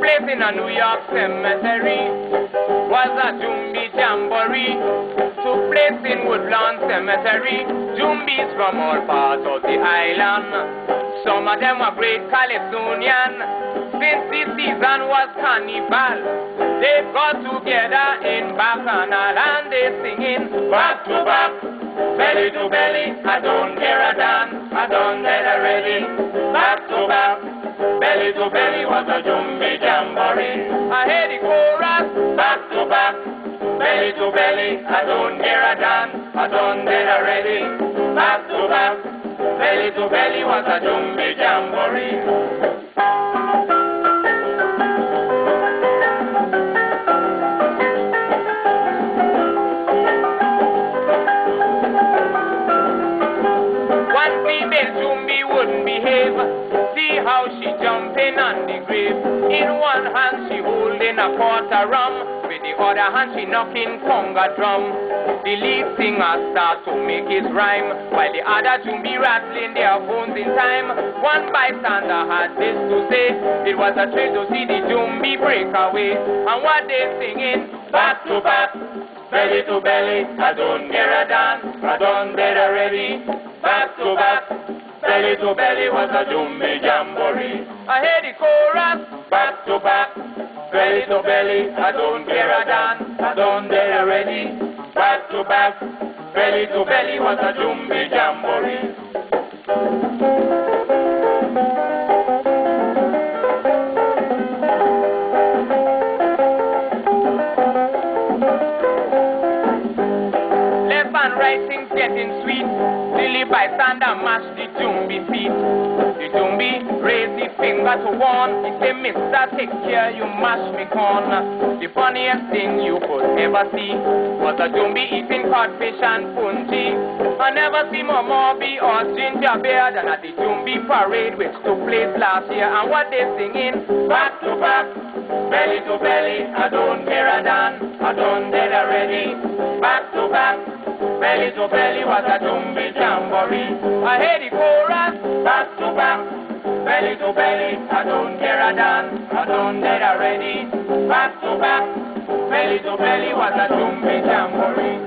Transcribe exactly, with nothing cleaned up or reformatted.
place in a New York cemetery was a Jumbi Jamboree. Took place in Woodlawn Cemetery. Jumbies from all parts of the island. Some of them were great Calypsonian. Since the season was carnival, they got together in Bacchanal and they singing back to back, belly to belly. I don't care a dance, I done that already. Back to back, belly to belly was a Jumbi Jamboree. I hear the chorus, back to back, belly to belly. I don't care a dance, I done that already. Back to back, belly to belly was a Jumbi Jamboree. See how she jumping on the grave. In one hand she holding a quarter rum, with the other hand she knocking conga drum. The lead singer starts to make his rhyme, while the other two be rattling their phones in time. One bystander had this to say: it was a treat to see the Jumbi break away. And what they singing, back to back, belly to belly. I don't care a dance, I done dead already. Back to back, belly to belly was a Jumbi Jamboree. I hear the chorus, back to back, belly to belly. I don't care a dance, I done dead already. Back to back, belly to belly was a Jumbi Jamboree. Left and right things getting sweet. Lily bystander mash the Jumbi feet. The Jumbi raise the finger to one. He say, mister, take care, you mash me corn. The funniest thing you could ever see was a Jumbi eating codfish and punji. I never see more be or ginger beer than at the Jumbi parade which took place last year. And what they singing, back to back, belly to belly. I don't care a dance, I done dead already. Back to back, belly to belly was a Jumbi Jamboree. I hear the chorus, back to back, belly to belly. I don't care a dance, I done dead already. Back to back, belly to belly was a Jumbi Jamboree.